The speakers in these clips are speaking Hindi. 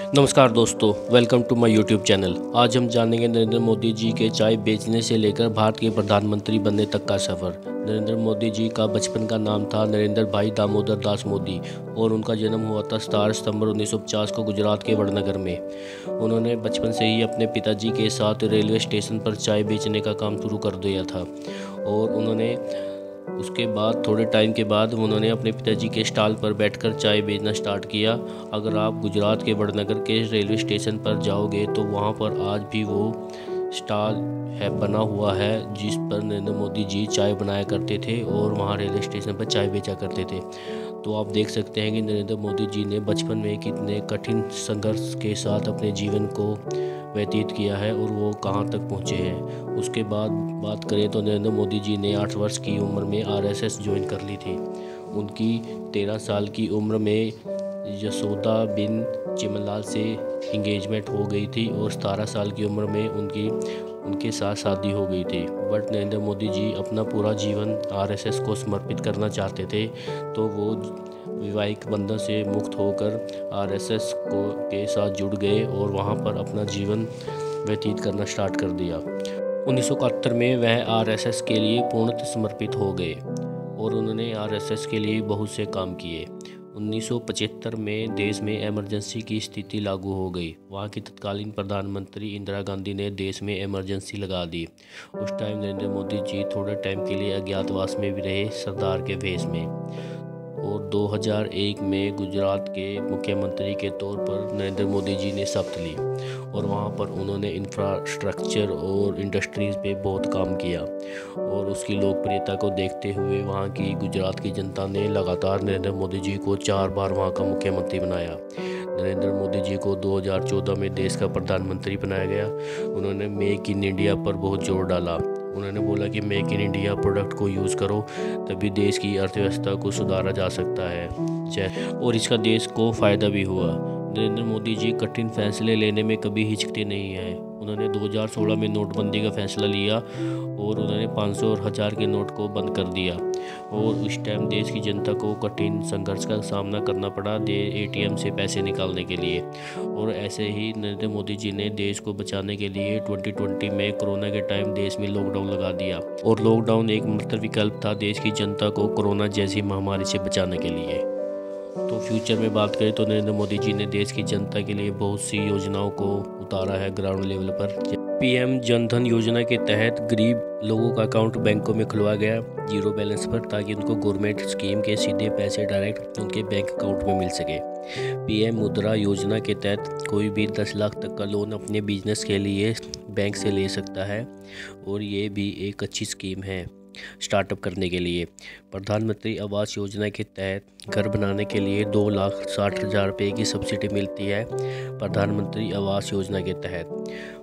नमस्कार दोस्तों, welcome to my YouTube channel. आज हम जानेंगे नरेंद्र मोदी जी के चाय बेचने से लेकर भारत के प्रधानमंत्री बनने तक का सफ़र। नरेंद्र मोदी जी का बचपन का नाम था नरेंद्र भाई दामोदर दास मोदी और उनका जन्म हुआ था 17 सितंबर 1950 को गुजरात के वडनगर में। उन्होंने बचपन से ही अपने पिताजी के साथ रेलवे स्टेशन पर चाय बेचने का काम शुरू कर दिया था और उसके बाद थोड़े टाइम के बाद उन्होंने अपने पिताजी के स्टॉल पर बैठकर चाय बेचना स्टार्ट किया। अगर आप गुजरात के वडनगर के रेलवे स्टेशन पर जाओगे तो वहाँ पर आज भी वो स्टॉल बना हुआ है जिस पर नरेंद्र मोदी जी चाय बनाया करते थे और वहाँ रेलवे स्टेशन पर चाय बेचा करते थे। तो आप देख सकते हैं कि नरेंद्र मोदी जी ने बचपन में कितने कठिन संघर्ष के साथ अपने जीवन को व्यतीत किया है और वो कहाँ तक पहुँचे हैं। उसके बाद बात करें तो नरेंद्र मोदी जी ने 8 वर्ष की उम्र में आरएसएस ज्वाइन कर ली थी। उनकी 13 साल की उम्र में यशोदा बिन चिमनलाल से इंगेजमेंट हो गई थी और 17 साल की उम्र में उनके साथ शादी हो गई थी। बट नरेंद्र मोदी जी अपना पूरा जीवन आरएसएस को समर्पित करना चाहते थे, तो वो वैवाहिक बंधन से मुक्त होकर आरएसएस के साथ जुड़ गए और वहाँ पर अपना जीवन व्यतीत करना स्टार्ट कर दिया। 1971 में वह आरएसएस के लिए पूर्णतः समर्पित हो गए और उन्होंने आरएसएस के लिए बहुत से काम किए। 1975 में देश में इमरजेंसी की स्थिति लागू हो गई। वहाँ की तत्कालीन प्रधानमंत्री इंदिरा गांधी ने देश में इमरजेंसी लगा दी। उस टाइम नरेंद्र मोदी जी थोड़े टाइम के लिए अज्ञातवास में भी रहे सरदार के भेष में और 2001 में गुजरात के मुख्यमंत्री के तौर पर नरेंद्र मोदी जी ने शपथ ली और वहाँ पर उन्होंने इंफ्रास्ट्रक्चर और इंडस्ट्रीज़ पे बहुत काम किया और उसकी लोकप्रियता को देखते हुए वहाँ की गुजरात की जनता ने लगातार नरेंद्र मोदी जी को 4 बार वहाँ का मुख्यमंत्री बनाया। नरेंद्र मोदी जी को 2014 में देश का प्रधानमंत्री बनाया गया। उन्होंने मेक इन इंडिया पर बहुत जोर डाला। उन्होंने बोला कि मेक इन इंडिया प्रोडक्ट को यूज़ करो तभी देश की अर्थव्यवस्था को सुधारा जा सकता है और इसका देश को फ़ायदा भी हुआ। नरेंद्र मोदी जी कठिन फैसले लेने में कभी हिचकते नहीं हैं। उन्होंने 2016 में नोटबंदी का फैसला लिया और उन्होंने 500 और 1000 के नोट को बंद कर दिया और उस टाइम देश की जनता को कठिन संघर्ष का सामना करना पड़ा एटीएम से पैसे निकालने के लिए। और ऐसे ही नरेंद्र मोदी जी ने देश को बचाने के लिए 2020 में कोरोना के टाइम देश में लॉकडाउन लगा दिया और लॉकडाउन एक मात्र विकल्प था देश की जनता को कोरोना जैसी महामारी से बचाने के लिए। तो फ्यूचर में बात करें तो नरेंद्र मोदी जी ने देश की जनता के लिए बहुत सी योजनाओं को उतारा है ग्राउंड लेवल पर। पीएम जनधन योजना के तहत गरीब लोगों का अकाउंट बैंकों में खुलवा गया 0 बैलेंस पर, ताकि उनको गवर्नमेंट स्कीम के सीधे पैसे डायरेक्ट उनके बैंक अकाउंट में मिल सके। पीएम मुद्रा योजना के तहत कोई भी 10 लाख तक का लोन अपने बिजनेस के लिए बैंक से ले सकता है और ये भी एक अच्छी स्कीम है स्टार्टअप करने के लिए। प्रधानमंत्री आवास योजना के तहत घर बनाने के लिए 2,60,000 रुपये की सब्सिडी मिलती है प्रधानमंत्री आवास योजना के तहत।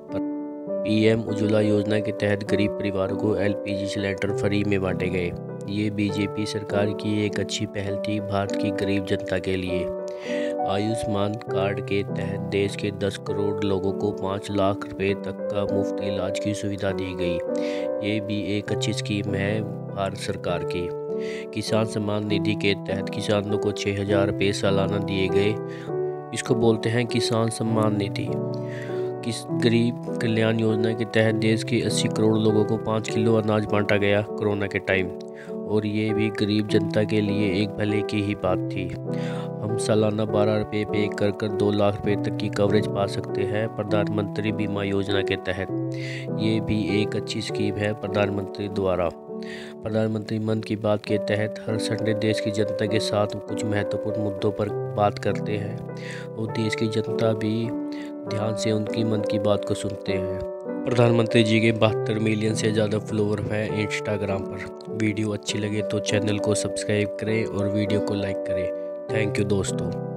पीएम उज्ज्वला योजना के तहत गरीब परिवारों को एलपीजी सिलेंडर फ्री में बांटे गए। ये बीजेपी सरकार की एक अच्छी पहल थी भारत की गरीब जनता के लिए। आयुष्मान कार्ड के तहत देश के 10 करोड़ लोगों को 5 लाख रुपए तक का मुफ्त इलाज की सुविधा दी गई। ये भी एक अच्छी स्कीम है भारत सरकार की। किसान सम्मान निधि के तहत किसानों को 6,000 रुपये सालाना दिए गए। इसको बोलते हैं किसान सम्मान निधि। गरीब कल्याण योजना के तहत देश के 80 करोड़ लोगों को 5 किलो अनाज बांटा गया कोरोना के टाइम और ये भी गरीब जनता के लिए एक भले की ही बात थी। हम सालाना 12 रुपये पे कर 2 लाख रुपये तक की कवरेज पा सकते हैं प्रधानमंत्री बीमा योजना के तहत। ये भी एक अच्छी स्कीम है प्रधानमंत्री द्वारा। प्रधानमंत्री मन की बात के तहत हर संडे देश की जनता के साथ कुछ महत्वपूर्ण मुद्दों पर बात करते हैं और देश की जनता भी ध्यान से उनकी मन की बात को सुनते हैं। प्रधानमंत्री जी के 72 मिलियन से ज़्यादा फॉलोअर हैं इंस्टाग्राम पर। वीडियो अच्छी लगे तो चैनल को सब्सक्राइब करें और वीडियो को लाइक करें। थैंक यू दोस्तों।